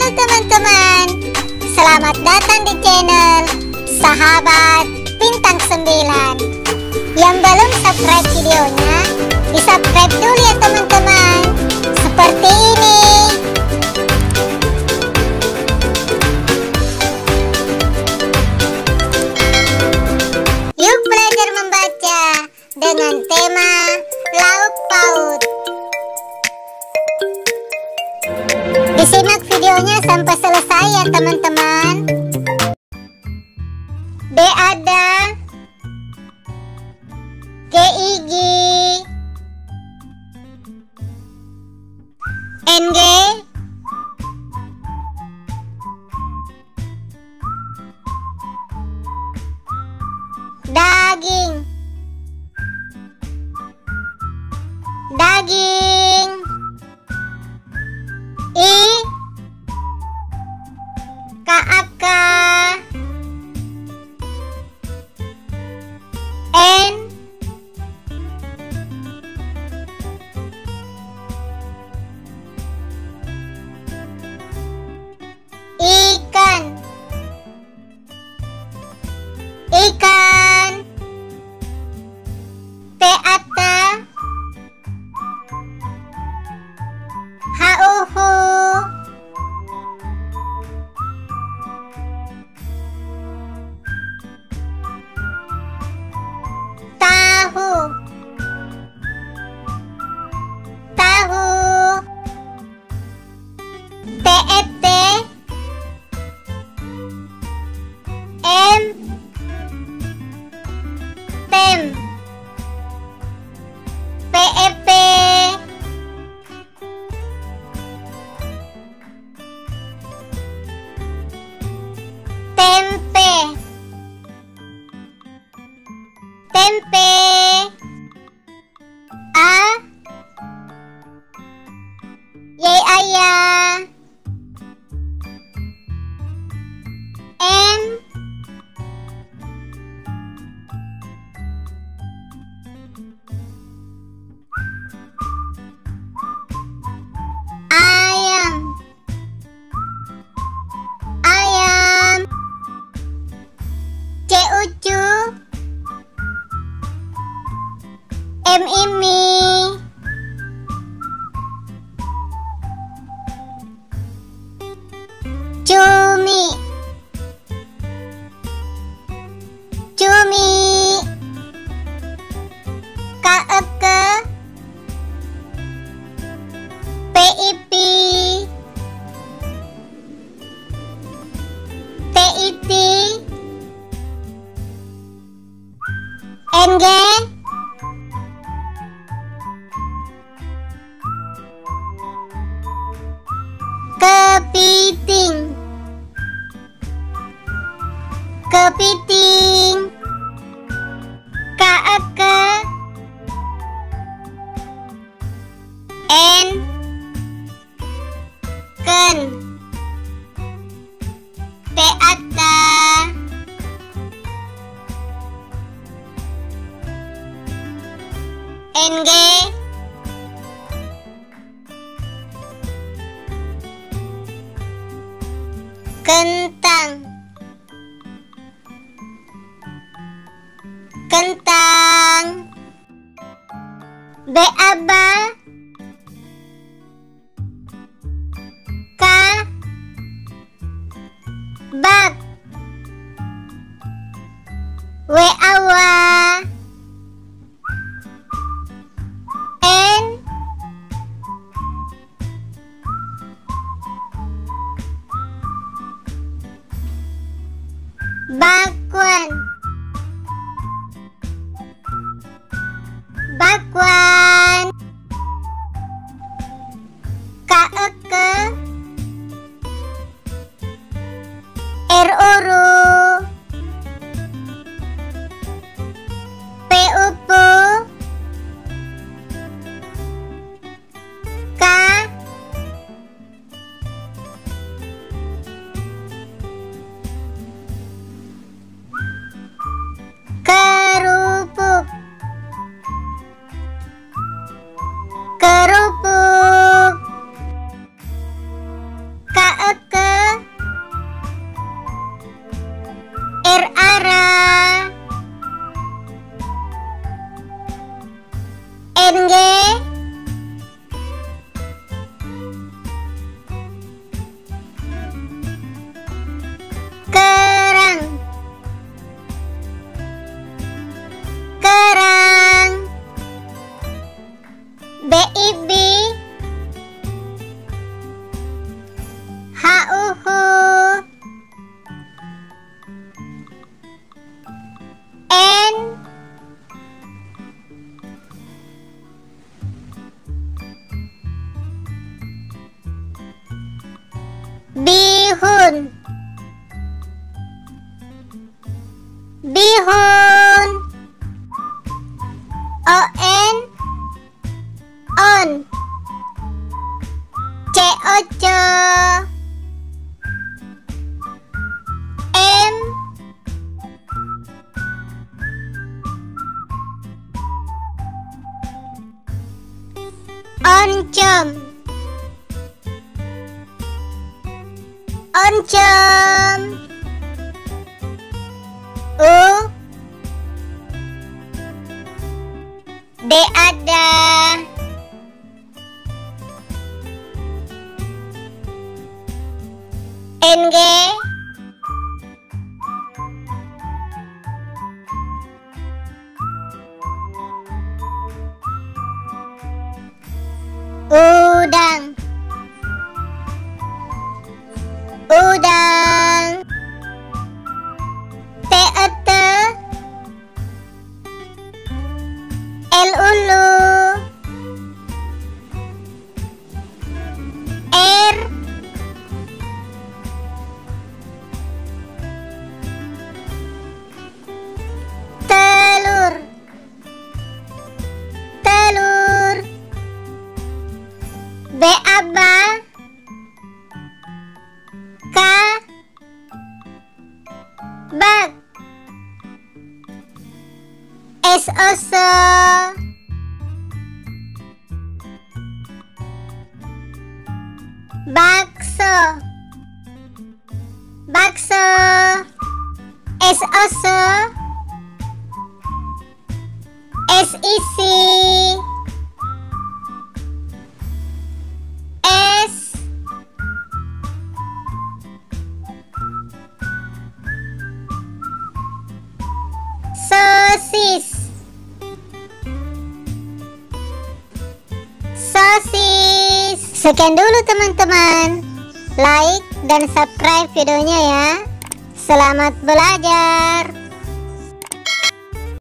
teman-teman, selamat datang di channel Sahabat Bintang 9. Yang belum subscribe videonya, di subscribe dulu ya teman-teman. Seperti ini. Yuk belajar membaca dengan tema lauk paut. Disimak videonya sampai selesai ya teman-teman. D ada, G gigi, NG, daging, daging, I, KAK, N, ikan, ikan, teata, hauhu, tahu, tahu, TET, M, tem, PEP, tempe, tempe, A, yay ayah, M, ayam, ayam, C ucu, M imi, cumi, cumi, KEK, PIP, TIT, NG, kepiting, kepiting, KEK, N, ken, teata, NG, kentang, kentang, BABA, K, bak, WAWA, N, bakwan, bakwan, KEK, RURU, PUPU, K, kerupuk, kerupuk, KEK, bihun, bihun. On, coco, oncom, oncom. Ada NG udang, udang. Ulu, telur, telur. Baba, bak. Soso, bakso, bakso. Soso, isi, sosis, sosis. Sekian dulu teman-teman. Like dan subscribe videonya ya. Selamat belajar.